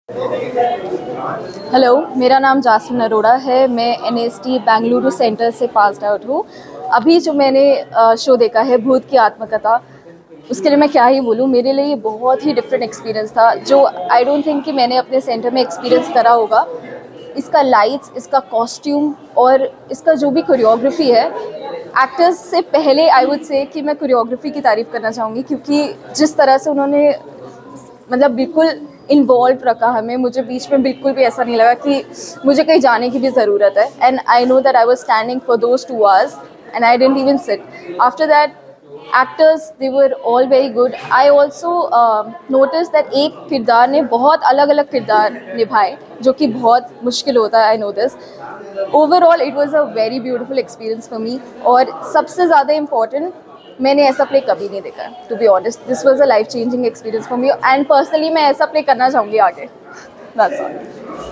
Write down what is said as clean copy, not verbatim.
Hello, मेरा नाम Jasmine Arora है। मैं NST बेंगलुरु सेंटर से पास्ड आउट हूँ। अभी जो मैंने शो देखा है भूत की आत्मकथा, उसके लिए मैं क्या ही बोलूँ। मेरे लिए ये बहुत ही डिफरेंट एक्सपीरियंस था जो आई डोंट थिंक कि मैंने अपने सेंटर में एक्सपीरियंस करा होगा। इसका लाइट्स, इसका कॉस्ट्यूम और इसका जो भी कोरियोग्राफी है, एक्टर्स से पहले आई वुड से कि मैं कोरियोग्राफी की तारीफ़ करना चाहूँगी, क्योंकि जिस तरह से उन्होंने मतलब बिल्कुल इन्वॉल्व रखा हमें। मुझे बीच में बिल्कुल भी ऐसा नहीं लगा कि मुझे कहीं जाने की भी ज़रूरत है। And I know that I was standing for those 2 hours and I didn't even sit. After that actors they were all very good. I also notice that एक किरदार ने बहुत अलग अलग किरदार निभाए, जो कि बहुत मुश्किल होता है। I know this. Overall it was a very beautiful experience for me. और सबसे ज़्यादा इम्पॉर्टेंट, मैंने ऐसा प्ले कभी नहीं देखा है। To be honest, this was a life changing experience for me and personally मैं ऐसा प्ले करना चाहूँगी आगे। That's all.